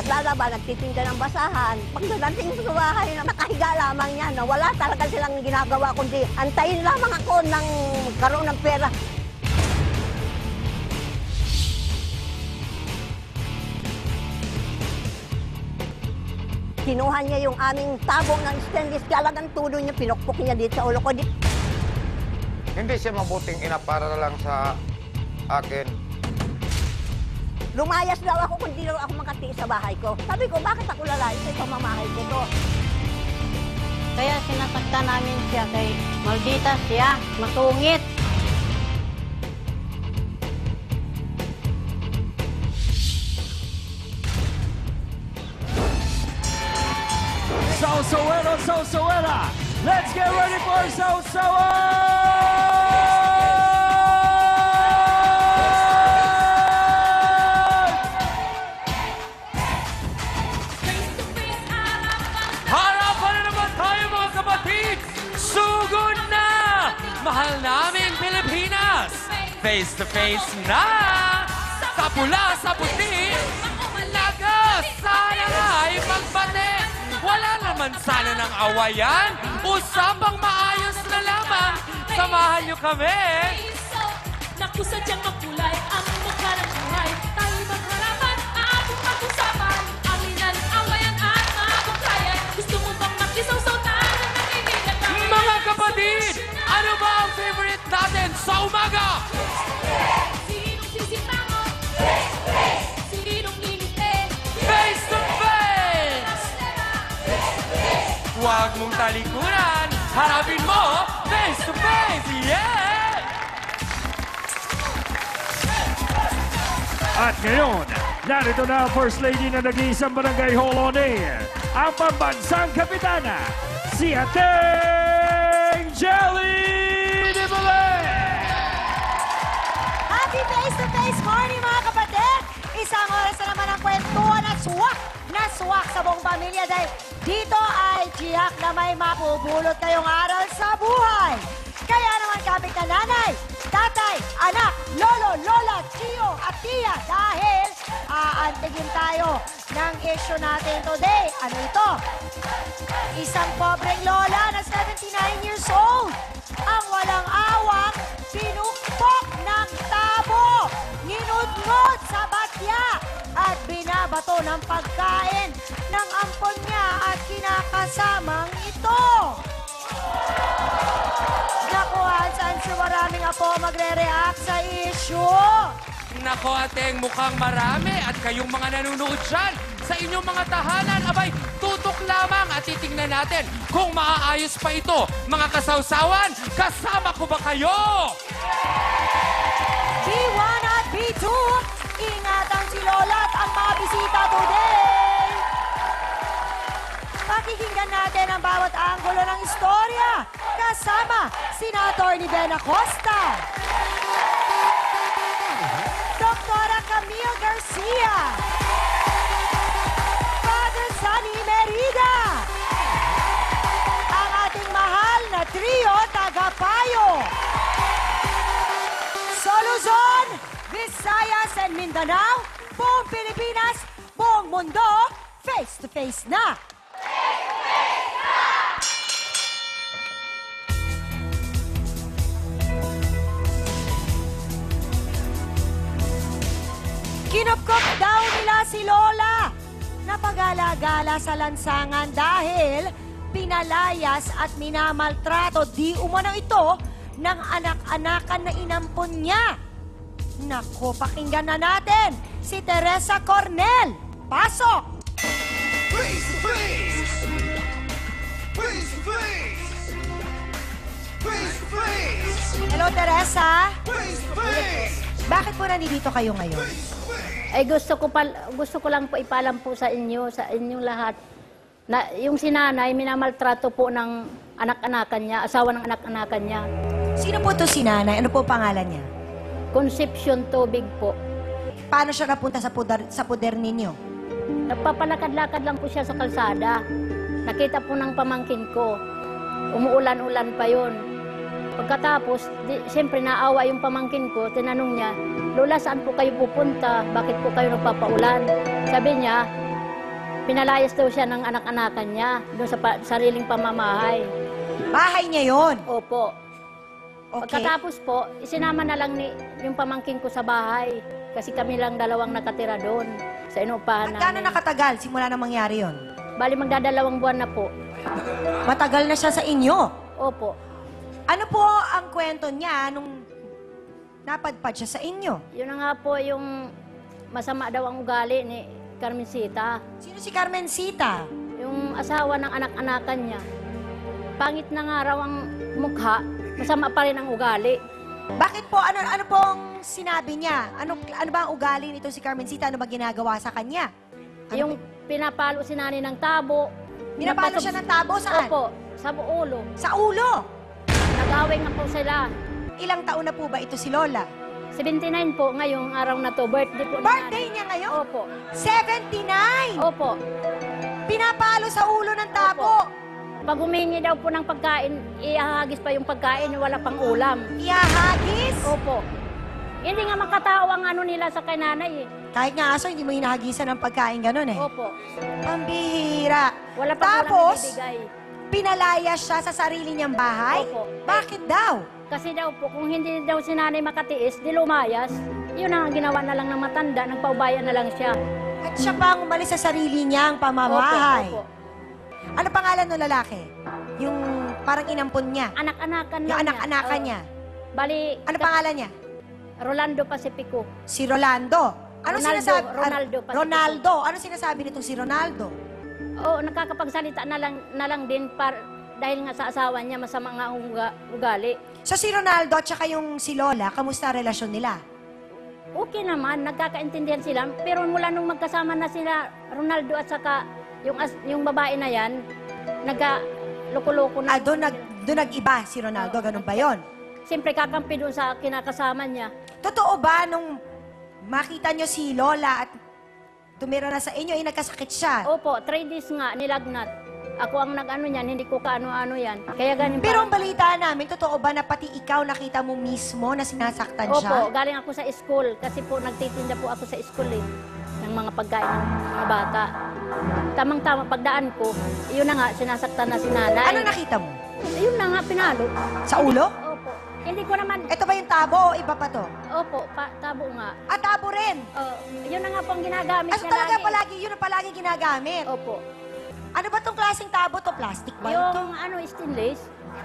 naglalaba, nagtitinda ng basahan. Pagdating sa bahay, nakahiga lamang yan. Wala talaga silang ginagawa, kundi antayin lamang ako ng karoon ng pera. Kinuha niya yung aming tabong ng stainless, talagang tulo niya, pinukpok niya dito sa ulo ko. Hindi siya mabuting ina para lang sa akin. Lumayas daw ako kung di daw ako makatiis sa bahay ko. Sabi ko, bakit ako lalayas sa pamamahay ko to? Kaya sinasaktan namin siya kay maldita siya, masungit. Sausawana, Sausawana! Let's get ready for Sausawa! Harapan na naman tayo mga kapatid! Sugod na! Mahal namin Pilipinas! Face to face na! Sa pula, sa puti! Lagas! Sana nga ay magbate! Wala naman sana ng awayan! Usapang maayos na lamang! Samahan niyo kami! Naku, sadyang makulay ang mukha ng buhay. Tayo magharapan, ating pag-usapan. Alinan, awayan at mabungkayan. Gusto mo bang makisaw-saw tayo ng kaibigan tayo? Mga kapatid! Ano ba ang favorite natin sa umaga? Sinong sisipangon? Sinong limitin? Face to face! Huwag mong talikuran! Harapin mo! Face to face! Yeah! At ngayon, narito na ang First Lady na nag-iisang barangay Hall on Air, ang pambansang kapitana, si Ateng Jelly de Belen! Happy face-to-face morning mga kapatid! Isang oras na naman ang kwentuhan at swak sa buong pamilya dahil dito ay tiyak na may mapupulot kayong aral sa buhay. Kaya naman kapit na nanay, tatay, anak, lolo, lola, tiyo at tiya dahil aantigin tayo ng issue natin today. Ano ito? Isang pobreng lola na 79 years old ang walang awang pinukpok ng tabo, ninudngod sa batya at binabato ng pagkain ng ampon niya at kinakasamang ito. Nakuhaan saan si maraming apo magre-react sa issue. Nako Ateng, mukhang marami at kayong mga nanonood dyan sa inyong mga tahanan, abay, tutok lamang at titingnan natin kung maaayos pa ito. Mga kasawsawan, kasama ko ba kayo? B1 at B2, ingatan si Lola at ang mga bisita today. Pakikinggan natin ang bawat anggulo ng istorya kasama Senator ni Ben Acosta, Doktora Camille Garcia, Father Sunny Merida, ang ating mahal na trio tagapayo, sa Luzon, Visayas and Mindanao, buong Pilipinas, buong mundo, face-to-face na! Kinupkop daw nila si Lola. Napagala-gala sa lansangan dahil pinalayas at minamaltrato di umano ito ng anak-anakan na inampon niya. Nako, pakinggan na natin si Teresa Cornel. Pasok! Face to face! Face to face! Face to face! Hello, Teresa. Face to face! Bakit po nandito kayo ngayon? Ay gusto ko lang po ipalam po sa inyong lahat na yung sinanay minamaltrato po ng anak-anakan niya, asawa ng anak-anakan niya. Sino po to si nanay? Ano po pangalan niya? Concepcion Tubig po. Paano siya napunta sa poder ninyo? Nagpapalakad-lakad lang po siya sa kalsada. Nakita po ng pamangkin ko. Umuulan-ulan pa yon. Pagkatapos, siyempre naawa yung pamangkin ko, tinanong niya, Lola, saan po kayo pupunta? Bakit po kayo nagpapaulan? Sabi niya, Pinalayas daw siya ng anak-anakan niya doon sa sariling pamamahay. Bahay niya yon. Opo. Okay. Pagkatapos po, isinama na lang yung pamangkin ko sa bahay. Kasi kami lang dalawang nakatira doon sa inupahan At gaano namin. nakatagal simula na mangyari yon? Bali, magdadalawang buwan na po. Matagal na siya sa inyo. Opo. Ano po ang kwento niya nung napadpad siya sa inyo? Yun na nga po yung masama daw ang ugali ni Carmencita. Sino si Carmencita? Yung asawa ng anak-anakan niya. Pangit na nga raw ang mukha, masama pa rin ang ugali. Bakit po? Ano pong sinabi niya? Ano ba ang ugali nito si Carmencita? Ano ba ginagawa sa kanya? Yung pinapalo si nanay ng tabo. Pinapalo siya ng tabo saan? Opo, sa ulo. Sa ulo. Nag-away nga po sila. Ilang taon na po ba ito si Lola? 79 po ngayong araw na to. Birthday po. ni Birthday nanay. niya ngayon? Opo. 79! Opo. Pinapalo sa ulo ng tabo. Pag humingi daw po ng pagkain, ihahagis pa yung pagkain, wala pang ulam. Ihahagis? Opo. Hindi nga makatao ang ano nila sa kay nanay eh. Kahit nga aso, hindi mo hinahagisan ng pagkain ganun eh. Opo. Ang bihira. Wala pa Tapos, ibibigay. pinalayas siya sa sarili niyang bahay? Opo. Bakit daw? Kasi daw po, kung hindi daw si nanay makatiis, di lumayas, yun ang ginawa na lang ng matanda, nagpaubayan na lang siya. At siya pa ang umalis sa sarili niyang pamamahay. Opo, opo. Ano pangalan ng lalaki? Yung parang inampon niya. Anak-anakan Yung lang anak-anakan Oo. niya. Bali, Ano pangalan niya? Rolando Pacifico. Si Rolando. Ano Ronaldo, sinasabi? Ronaldo Pacifico. Ronaldo. Ano sinasabi nitong si Ronaldo? Oo, nakakapagsalita na lang din dahil nga sa asawa niya, masama nga ang ugali. So si Ronaldo at saka yung si Lola, kamusta ang relasyon nila? Okay naman, nagkakaintindihan sila. Pero mula nung magkasama na sila, Ronaldo at saka yung babae na yan, nagka-loko-loko na. Doon nag-iba si Ronaldo, ganun ba yon? Siyempre kakampi doon sa kinakasama niya. Totoo ba nung makita nyo si Lola at tumira na sa inyo, nagkasakit siya? Opo, 3 days nga, nilagnat. Ako ang nag-ano yan, hindi ko kaano-ano yan. Kaya ganun Pero ang pa. balita namin, totoo ba na pati ikaw nakita mo mismo na sinasaktan Opo, siya? galing ako sa school. Kasi po, nagtitinda po ako sa school eh. Ng mga pagkain ng mga bata. Tamang-tama, pagdaan ko, yun na nga, sinasaktan na si nanay. Ano nakita mo? Yun na nga, pinalo. Sa ulo? Opo. Hindi ko naman, Ito ba yung tabo o iba pa to? opo, tabo nga. At tabo rin. Yun na nga po ang ginagamit So niya talaga lagi. palagi, yun ang palagi ginagamit. Opo. Ano ba tong klaseng tabo to? Plastic ba ito? Yung ano, stainless.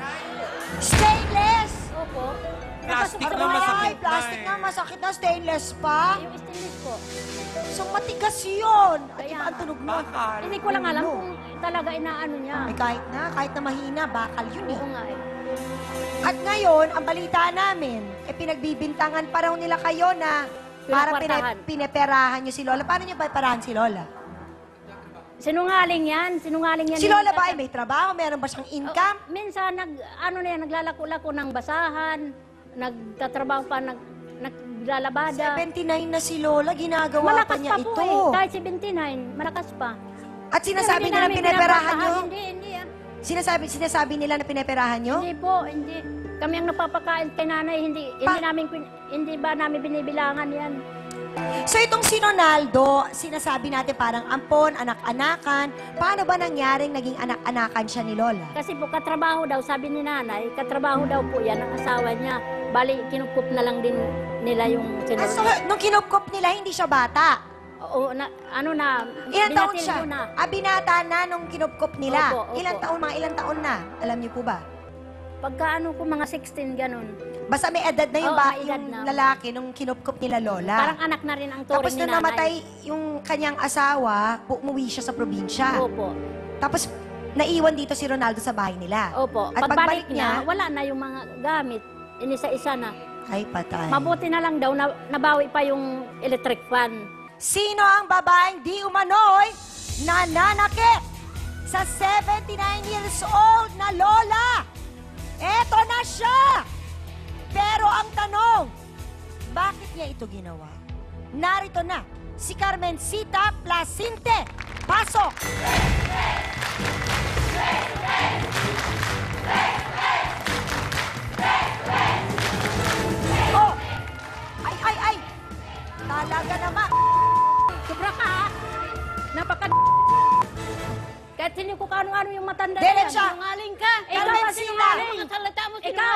Stainless! Opo. Plastic Napasok na sa masakit. bahay. Ay, plastic na masakit na, stainless pa. Yung stainless po. So matigas yun. At Kaya iba ang tunog mo. Bakal. Hindi ko lang alam kung talaga inaano niya. Ay, kahit na mahina, bakal yun eh. Oo nga eh. At ngayon, ang balita namin, pinagbibintangan pa raw nila kayo na parang Pinakwartahan. pineperahan nyo si Lola. Paano nyo ba parahan si Lola? Sinungaling yan. Sinungaling yan. Si Lola ba ay may trabaho? Meron ba siyang income? Minsan, naglalako-lako ng basahan. Nagtatrabaho pa, naglalabada. 79 na si Lola, ginagawa pa Malakas niya pa po ito. eh. Kahit 79, malakas pa. At sinasabi Pero nila hindi namin pineperahan nyo? pinapakain. Hindi ah. Sinasabi nila na pineperahan nyo? Hindi po, hindi. Kami ang napapakain kay nanay, hindi ba namin binibilangan yan. So itong si Ronaldo, sinasabi natin parang ampon, anak-anakan. Paano ba nangyaring naging anak-anakan siya ni Lola? Kasi po katrabaho daw, sabi ni nanay, katrabaho daw po yan ang asawa niya. Bali, kinukup na lang din nila yung So, sinunod. nung kinupkop nila, hindi siya bata. Oo, Ilang taon binatil siya? ko na. Binata na nung kinupkop nila. Opo, opo. Ilang taon na? Alam niyo po ba? Pagka ano ko, mga 16, ganun. Basta may edad na yung, Oo, may edad yung na. lalaki nung kinupkop nila Lola. Parang anak na rin ang turing Tapos ni nung nanay. namatay yung kanyang asawa, umuwi siya sa probinsya. Opo, Tapos naiwan dito si Ronaldo sa bahay nila. opo. At Pagbalik niya, wala na yung mga gamit. Inisa-isa na. Ay, patay. Mabuti na lang daw, nabawi pa yung electric fan. Sino ang babaeng di umano'y nananakit sa 79 years old na Lola? Eto na siya! Pero ang tanong, bakit niya ito ginawa? Narito na, si Carmencita Placinte. Pasok! Oh! Ay! Talaga naman! Sobra ka! Napaka...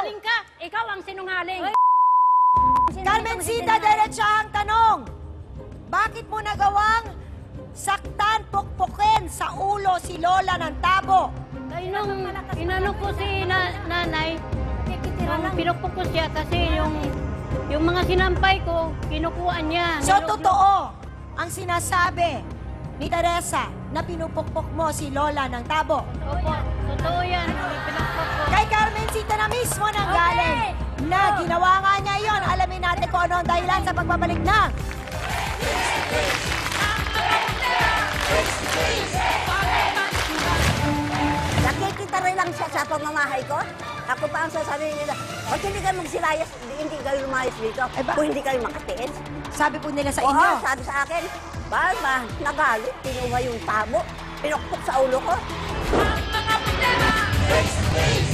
Sinungaling ka! Ikaw ang sinungaling! Carmencita, diretsahang tanong. Bakit mo nagawang saktan, pukpukin sa ulo si Lola ng tabo? Kaya nung inano ko si nanay, pinukpok ko siya kasi yung mga sinampay ko, kinukuha niya. So, totoo ang sinasabi ni Teresa na pinupukpok mo si Lola ng tabo. Opo, totoo yan. Pinukpok ko. Kay Carmencita na mismo nang galing na ginawa nga niya yon. Alamin natin kung ano ang dahilan sa pagbabalik ng Nakikita rin lang siya sa pamamahay ko. Ako pa ang sasabihin nila, ba't hindi kayo magsilayas, hindi kayo lumayas dito, kung hindi kayo makatiis? sabi po nila sa Oo, inyo. sabi sa akin, ba, nagalit, kinuha yung tabo, pinukpok sa ulo ko. Ang mga problema, face to face.